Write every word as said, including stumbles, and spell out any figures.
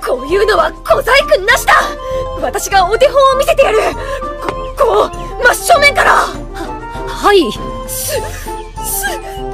こういうのは小細工なしだ。私がお手本を見せてやる。ここう真正面から。ははい。すす